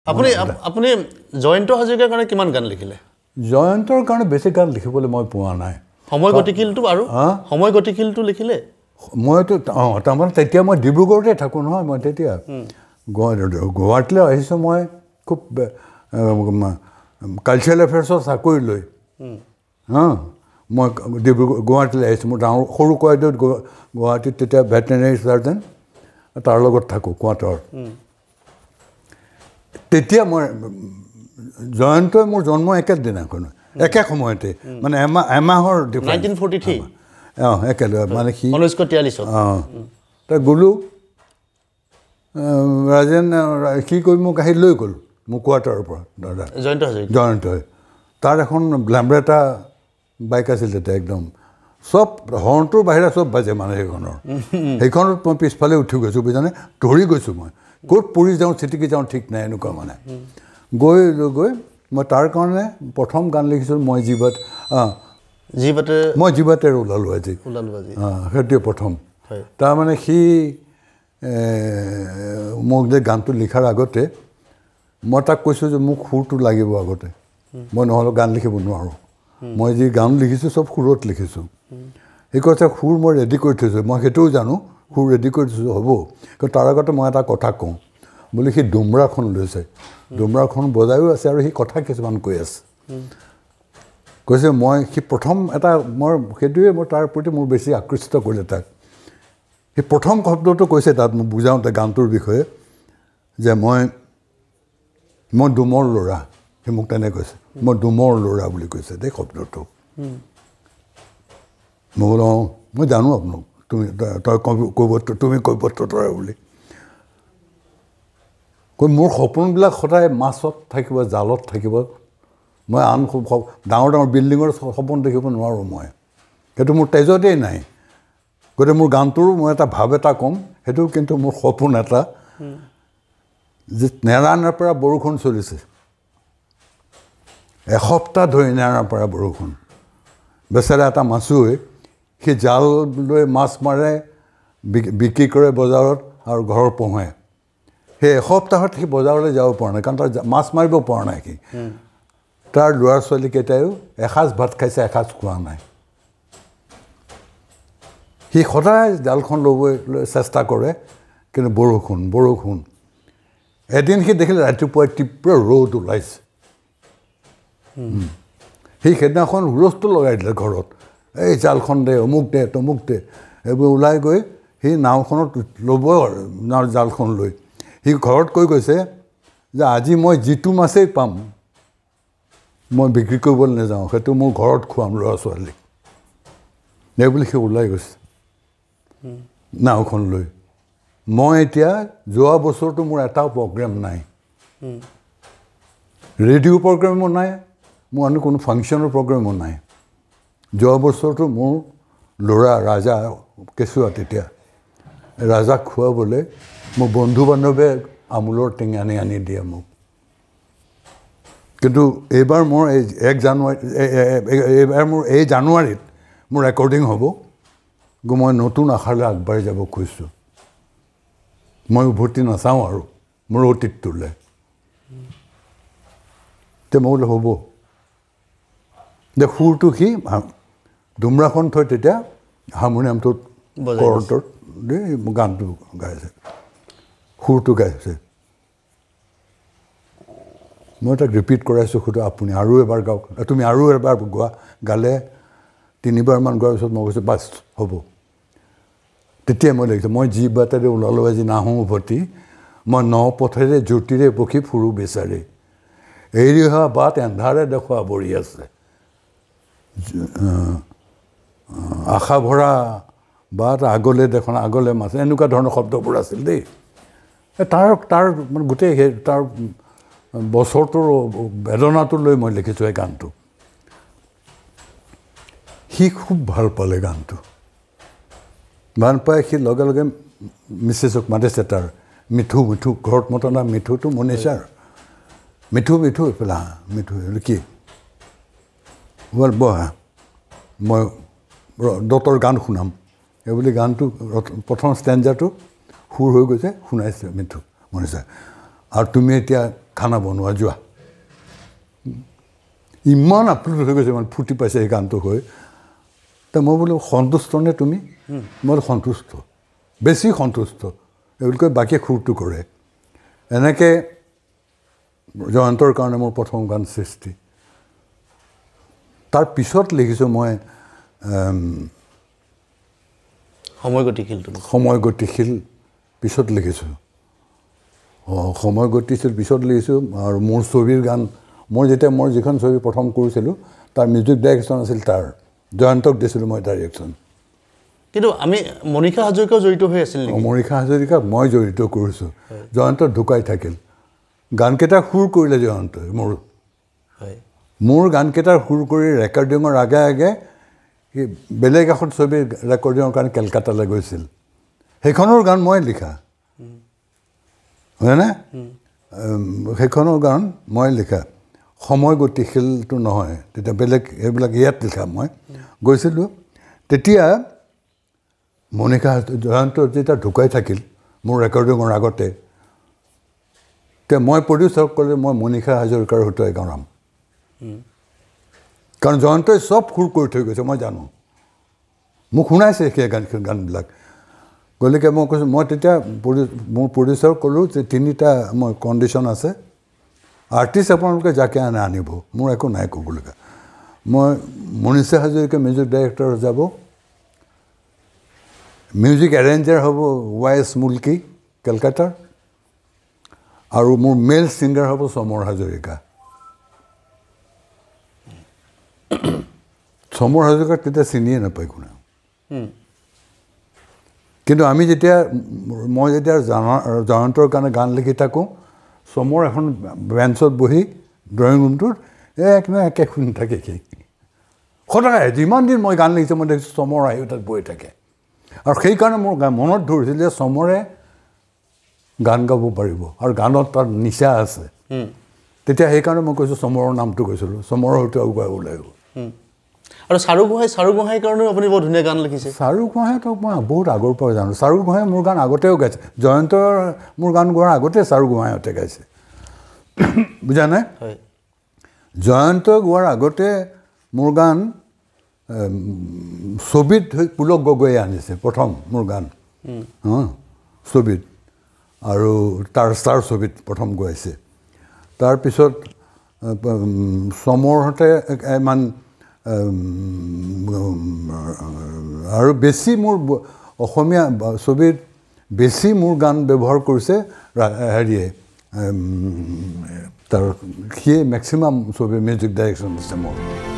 আপুনি জয়ন্ত হাজৰিকাৰ কাৰণে কিমান গান লিখিলে জয়ন্তৰ কাৰণে বেছি গান লিখিবলৈ মই পোৱা নাই সময় গতিশীলটো আৰু সময় গতিশীলটো লিখিলে মইতো তাৰমানে তেতিয়া মই ডিব্ৰুগড়তে থাকোঁ নহয় মই তেতিয়া গুৱাহাটীলৈ আহিছোঁ মই খুব কালচাৰেল এফেয়াৰ্ছৰ চাকৰি লৈ মই গুৱাহাটীলৈ আহিছোঁ মোৰ ডাঙৰ সৰু কোৱাইদেউত গুৱাহাটীত তেতিয়া ভেটেনেৰী চাৰ্জন তাৰ লগত থাকোঁ কোৱাৰ্টাৰত তেতিয়া মই জয়ন্তই মোৰ জন্ম একেদিনাখন একে সময়তে মানে এমাহৰ 1943 একেলগে মানে সি 1943 তই গ'লোঁ ৰাজেন কি কৰি মোক আহি লৈ গ'ল মোৰ কোৱাৰ্টাৰৰ পৰা দাদা জয়ন্তই তাৰ এখন গ্লেমব্ৰেটা বাইক আছিল তেতিয়া একদম চব হৰ্ণটোৰ বাহিৰে চব বাজে মানে সেইখনত মই পিছফালে উঠি গৈছোঁ বুজানে ধৰি গৈছোঁ মই ক'ত পৰি যাওঁ চিটিকি যাওঁ ঠিক নাই এনেকুৱা মানে গৈ মই তাৰ কাৰণে প্ৰথম গান লিখিছিলোঁ মই জীৱাতে ওলালোঁ আজি সেইটোৱে প্ৰথম তাৰমানে সি মোক যে গানটো লিখাৰ আগতে মই তাক কৈছোঁ যে মোক সুৰটো লাগিব আগতে মই নহ'লে গান লিখিব নোৱাৰোঁ মই যি গান লিখিছোঁ চব সুৰত লিখিছোঁ সেই কৈছে সুৰ মই ৰেডি কৰি থৈছোঁ মই সেইটোও জানো সুৰ ৰেডি কৰি থৈছোঁ হ'ব কিন্তু তাৰ আগতে মই এটা কথা কওঁ বুলি সি ডুমৰাখন লৈছে ডুমৰাখন বজায়ো আছে আৰু সি কথা কিছুমান কৈ আছে কৈছে সি প্ৰথম এটা সেইটোৱে মই তাৰ প্ৰতি মোৰ বেছি আকৰ্ষিত কৰিলে তাক সি প্ৰথম শব্দটো কৈছে তাত মোক বুজাওঁতে গানটোৰ বিষয়ে যে মই ডুমৰ ল'ৰা সি মোক তেনে কৈছে মই ডুমৰ ল'ৰা বুলি কৈছে দেই শব্দটো মই বোলো মই জানো আপোনাক তুমি কৈবত্ৰ তৰা বুলি মোৰ সপোনবিলাক সদায় মাছত থাকিব জালত থাকিব মই আন ডাঙৰ ডাঙৰ বিল্ডিঙৰ সপোন দেখিব নোৱাৰোঁ মই সেইটো মোৰ তেজতেই নাই গতিকে মোৰ গানটোৰো মই এটা ভাৱ এটা ক'ম সেইটো কিন্তু মোৰ সপোন এটা যে নেৰানেপেৰা বৰষুণ চলিছে এসপ্তাহ ধৰি নেৰানেপেৰা বৰষুণ বেচেৰা এটা মাছুৱৈ সি জাল লৈ মাছ মাৰে বিক্ৰী কৰে বজাৰত আৰু ঘৰৰ পোহায় সেই এসপ্তাহত সি বজাৰলৈ যাব পৰা নাই কাৰণ তাৰ মাছ মাৰিব পৰা নাই সি তাৰ ল'ৰা ছোৱালীকেইটাইও এসাঁজ ভাত খাইছে এসাঁজ খোৱা নাই সি সদায় জালখন ল'বলৈ চেষ্টা কৰে কিন্তু বৰষুণ এদিন সি দেখিলে ৰাতিপুৱাই তীব্ৰ ৰ'দ ওলাইছে সি সেইদিনাখন হুলস্থুল লগাই দিলে ঘৰত এই জালখন দে অমুক দে তমুক দে এইবোৰ ওলাই গৈ সি নাওখনত ল'ব জালখন লৈ সি ঘৰত কৈ গৈছে যে আজি মই যিটো মাছেই পাম মই বিক্ৰী কৰিবলৈ নাযাওঁ সেইটো মোৰ ঘৰত খুৱাম ল'ৰা ছোৱালীক এই বুলি সি ওলাই গৈছে নাওখন লৈ মই এতিয়া যোৱা বছৰটো মোৰ এটাও প্ৰগ্ৰেম নাই ৰেডিঅ' প্ৰগ্ৰেমো নাই মোৰ আন কোনো ফাংচনৰ প্ৰগ্ৰেমো নাই যোৱা বছৰটো মোৰ ল'ৰা ৰাজা কেঁচুৱা তেতিয়া ৰাজাক খুৱাবলৈ মোৰ বন্ধু বান্ধৱে আমোলৰ টেঙা আনি দিয়ে মোক কিন্তু এইবাৰ মোৰ এই জানুৱাৰীত মোৰ ৰেকৰ্ডিং হ'ব মই নতুন আশালৈ আগবাঢ়ি যাব খুজিছোঁ মই উভতি নাচাওঁ আৰু মোৰ অতীতটোলৈ তে মই বোলে হ'ব যে সুৰটো সি ডুমৰাখন থৈ তেতিয়া হাৰমনিয়ামটোত কৰটোত গানটো গাইছে সুৰটো গাইছে মই তাক ৰিপিট কৰাইছোঁ সুৰটো আপুনি আৰু এবাৰ গাওক তুমি আৰু এবাৰ গালে 3বাৰমান গোৱাৰ পিছত মই কৈছোঁ বাছ হ'ব তেতিয়াই মই দেখিছোঁ মই যি বাটেৰে ওলালোঁ আজি নাহোঁ উভতি মই ন পথেৰে জ্যোতিৰে পক্ষী ফুৰো বিচাৰি এৰি অহা বাট এন্ধাৰে দেখুৱা বৰি আছে আশা ভৰা বাট আগলৈ দেখোন আগলৈ মাছ এনেকুৱা ধৰণৰ শব্দবোৰ আছিল দেই তাৰ মানে গোটেই তাৰ বছৰটোৰ বেদনাটো লৈ মই লিখিছোঁ এই গানটো সি খুব ভাল পালে গানটো ভাল পাই সি লগে লগে মিছেছক মাতিছে তাৰ মিঠু ঘৰত মতা নাম মিঠুটো মনিছাৰ মিঠু এইফালে মিঠু কি ব'ল বহা মই দত্তৰ গান শুনাম এইবুলি গানটো প্ৰথম ষ্টেঞ্জাৰটো সুৰ হৈ গৈছে শুনাইছে মিঠু মনিছা আৰু তুমি এতিয়া খানা বনোৱা যোৱা ইমান আপ্লুত হৈ গৈছে মানে ফুটি পাইছে এই গানটো হৈ তে মই বোলো সন্তুষ্ট নে তুমি মই সন্তুষ্ট বেছি সন্তুষ্ট এইবুলি বাকী খুৰটো কৰে এনেকৈ জয়ন্তৰ কাৰণে মোৰ প্ৰথম গান সৃষ্টি তাৰ পিছত লিখিছোঁ মই সময় গতিশীল পিছত লিখিছোঁ সময় গতিশীল পিছত লিখিছোঁ আৰু মোৰ ছবিৰ গান মই যেতিয়া মই যিখন ছবি প্ৰথম কৰিছিলোঁ তাৰ মিউজিক ডাইৰেকশ্যন আছিল তাৰ জয়ন্তক দিছিলোঁ মই ডাইৰেকশ্যন কিন্তু আমি মনিষা হাজৰিকাও জড়িত হৈ আছিল মনিষা হাজৰিকাক মই জড়িত কৰিছোঁ জয়ন্ত ঢুকাই থাকিল গানকেইটা সুৰ কৰিলে জয়ন্তই মোৰ গানকেইটাৰ সুৰ কৰি ৰেকৰ্ডিঙৰ আগে আগে বেলেগ এখন ছবি ৰেকৰ্ডিঙৰ কাৰণে কেলকাতালৈ গৈছিল সেইখনৰ গান মই লিখা হয়নে সেইখনৰ গান মই লিখা সময় গতিশীলটো নহয় তেতিয়া বেলেগ এইবিলাক ইয়াত লিখা মই গৈছিলোঁ তেতিয়া মনিষা জয়ন্ত যেতিয়া ঢুকাই থাকিল মোৰ ৰেকৰ্ডিঙৰ আগতে তেতিয়া মই প্ৰডিউচাৰক ক'লে মই মনিষা হাজৰিকাৰ হতুৱাই গাম কাৰণ জয়ন্তই চব সুৰ কৰি থৈ গৈছে মই জানো মোক শুনাইছে সেই গানবিলাক গতিকে মই কৈছোঁ মই তেতিয়া মোৰ প্ৰডিউচাৰক ক'লোঁ যে 3টা মই কণ্ডিশ্যন আছে আৰ্টিষ্ট আপোনালোকে যাকে আনিব মোৰ একো নাই ক'বলগীয়া মই মনিষা হাজৰিকা মিউজিক ডাইৰেক্টৰ যাব মিউজিক এৰেঞ্জাৰ হ'ব YS মুলকি কেলকাতাৰ আৰু মোৰ মেল ছিংগাৰ হ'ব সমৰ হাজৰিকা সমৰ হাজৰিকাক তেতিয়া চিনিয়ে নাপায় কোনে কিন্তু মই যেতিয়া জয়ন্তৰ কাৰণে গান লিখি থাকোঁ সমৰ এখন বেঞ্চত বহি ড্ৰয়িং ৰুমটোত একে শুনি থাকে সদায় যিমান দিন মই গান লিখিছোঁ মই দেখিছোঁ সমৰ আহি তাত বহি থাকে আৰু সেইকাৰণে মোৰ মনত ধৰিছিল যে সমৰে গান গাব পাৰিব আৰু গানত তাৰ নিচা আছে তেতিয়া সেইকাৰণে মই কৈছোঁ সমৰ নামটো কৈছিলোঁ সমৰ হয়তো আগুৱাই ওলাই গ'ল আৰু চাৰু গোহাঁইৰ কাৰণেও আপুনি বৰ ধুনীয়া গান লিখিছে চাৰু গোহাঁইক মই বহুত আগৰ পৰা জানো চাৰু গোহাঁই মোৰ গান আগতেও গাইছে জয়ন্তৰ মোৰ গান গোৱাৰ আগতে চাৰু গোহাঁইহঁতে গাইছে বুজা নাই জয়ন্ত গোৱাৰ আগতে মোৰ গান ছবিত পুলক গগৈয়ে আনিছে প্ৰথম মোৰ গান ছবিত আৰু তাৰ ষ্টাৰ ছবিত প্ৰথম গাইছে তাৰপিছত সমৰহঁতে ইমান আৰু বেছি মোৰ অসমীয়া ছবিত বেছি মোৰ গান ব্যৱহাৰ কৰিছে হেৰিয়ে তাৰ সিয়ে মেক্সিমাম ছবিৰ মিউজিক ডাইৰেকশ্যন দিছে মোৰ